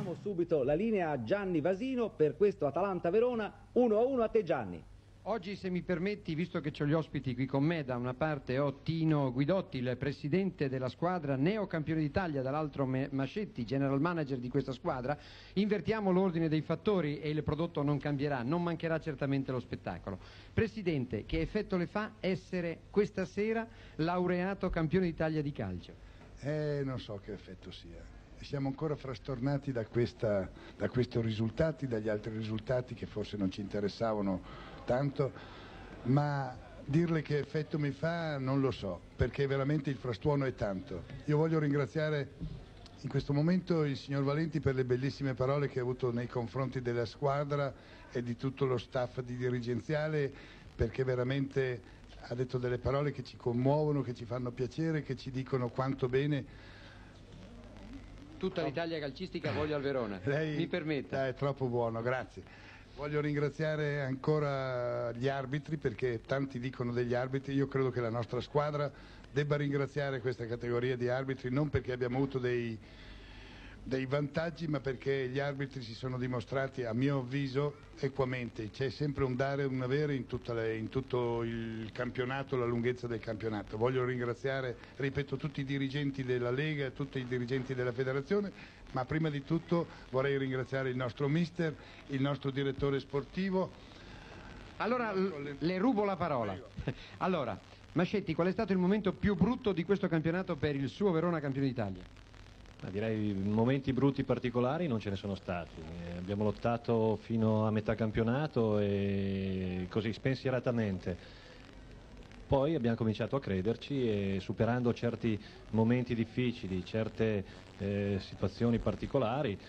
Diamo subito la linea a Gianni Vasino per questo Atalanta-Verona 1-1. A te Gianni. Oggi, se mi permetti, visto che ho gli ospiti qui con me, da una parte ho Tino Guidotti, il presidente della squadra, neocampione d'Italia, dall'altro Mascetti, general manager di questa squadra, invertiamo l'ordine dei fattori e il prodotto non cambierà, non mancherà certamente lo spettacolo. Presidente, che effetto le fa essere questa sera laureato campione d'Italia di calcio? Non so che effetto sia. Siamo ancora frastornati da questi risultati, dagli altri risultati che forse non ci interessavano tanto, ma dirle che effetto mi fa non lo so, perché veramente il frastuono è tanto. Io voglio ringraziare in questo momento il signor Valenti per le bellissime parole che ha avuto nei confronti della squadra e di tutto lo staff di dirigenziale, perché veramente ha detto delle parole che ci commuovono, che ci fanno piacere, che ci dicono quanto bene. Tutta l'Italia calcistica voglia al Verona. Lei, mi permetta. È troppo buono, grazie. Voglio ringraziare ancora gli arbitri, perché tanti dicono degli arbitri. Io credo che la nostra squadra debba ringraziare questa categoria di arbitri, non perché abbiamo avuto dei vantaggi, ma perché gli arbitri si sono dimostrati, a mio avviso, equamente. C'è sempre un dare e un avere in tutto il campionato, la lunghezza del campionato. Voglio ringraziare, ripeto, tutti i dirigenti della Lega, tutti i dirigenti della federazione, ma prima di tutto vorrei ringraziare il nostro mister, il nostro direttore sportivo. Allora le rubo la parola. Allora, Mascetti, qual è stato il momento più brutto di questo campionato per il suo Verona campione d'Italia? Ma direi momenti brutti particolari non ce ne sono stati. Abbiamo lottato fino a metà campionato e così spensieratamente. Poi abbiamo cominciato a crederci e superando certi momenti difficili, certe situazioni particolari,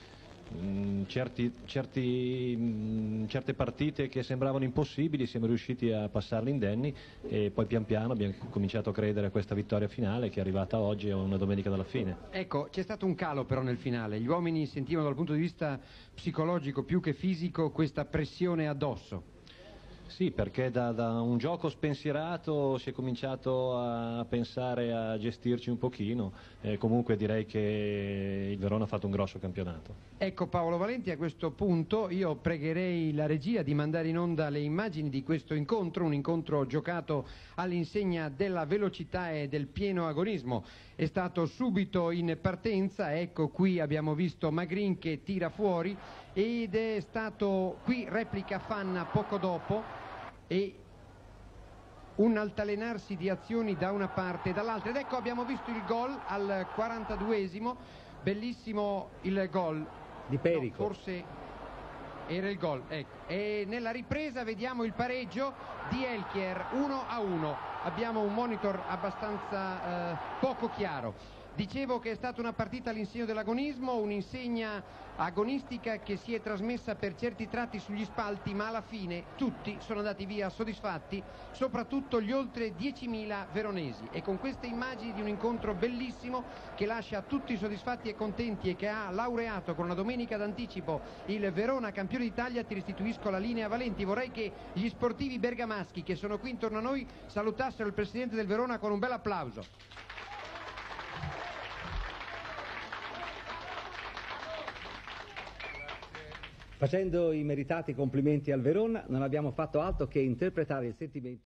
certe partite che sembravano impossibili, siamo riusciti a passarle indenni e poi pian piano abbiamo cominciato a credere a questa vittoria finale che è arrivata oggi a una domenica dalla fine. Ecco, c'è stato un calo però nel finale, gli uomini sentivano dal punto di vista psicologico più che fisico questa pressione addosso. Sì, perché da un gioco spensierato si è cominciato a pensare a gestirci un pochino, comunque direi che il Verona ha fatto un grosso campionato. Ecco Paolo Valenti, a questo punto io pregherei la regia di mandare in onda le immagini di questo incontro, un incontro giocato all'insegna della velocità e del pieno agonismo. È stato subito in partenza, ecco qui abbiamo visto Magrin che tira fuori ed è stato qui replica Fanna poco dopo e un altalenarsi di azioni da una parte e dall'altra ed ecco abbiamo visto il gol al 42esimo, bellissimo il gol di Perico. No, forse era il gol, ecco. E nella ripresa vediamo il pareggio di Elchier 1-1. Abbiamo un monitor abbastanza poco chiaro. Dicevo che è stata una partita all'insegno dell'agonismo, un'insegna agonistica che si è trasmessa per certi tratti sugli spalti, ma alla fine tutti sono andati via soddisfatti, soprattutto gli oltre 10.000 veronesi. E con queste immagini di un incontro bellissimo che lascia tutti soddisfatti e contenti e che ha laureato con una domenica d'anticipo il Verona campione d'Italia, ti restituisco la linea Valenti. Vorrei che gli sportivi bergamaschi che sono qui intorno a noi salutassero il presidente del Verona con un bel applauso. Facendo i meritati complimenti al Verona, non abbiamo fatto altro che interpretare il sentimento